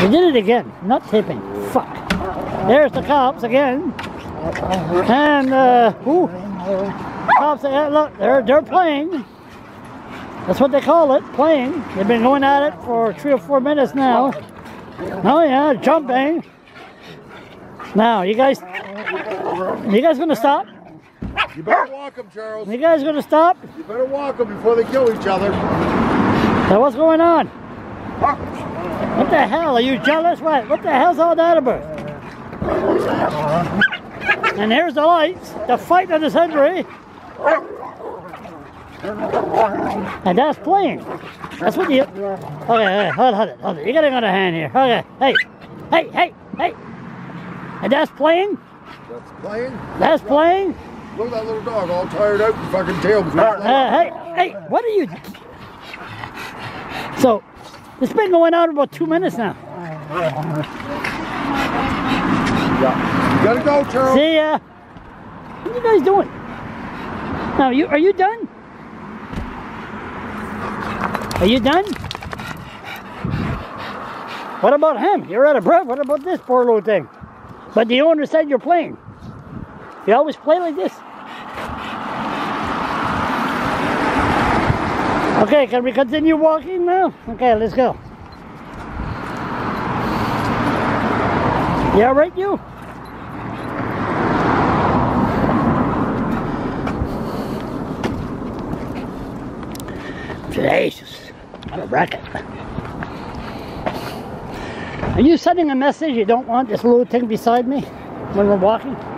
We did it again. Not taping. Fuck. There's the cops again. And cops. Look, they're playing. That's what they call it, playing. They've been going at it for 3 or 4 minutes now. Oh yeah, jumping. Now, you guys gonna stop? You better walk them, Charles. You guys gonna stop? You better walk them before they kill each other. So what's going on? What the hell? Are you jealous? What the hell's all that about? And here's the lights. The fight of the century. And that's playing. That's what you... Okay, hold it. You got it on a hand here. Okay, hey. And that's playing? That's playing? That's playing? Look at that little dog all tired out and fucking tail. Hey, what are you... So, it's been going on about 2 minutes now. Yeah. You gotta go, Charles. See ya. What are you guys doing? Now, are you done? Are you done? What about him? You're out of breath. What about this poor little thing? But the owner said you're playing. You always play like this? Okay, can we continue walking now? Okay, let's go. You all right, you? Jesus, what a racket. Are you sending a message you don't want this little thing beside me when we're walking?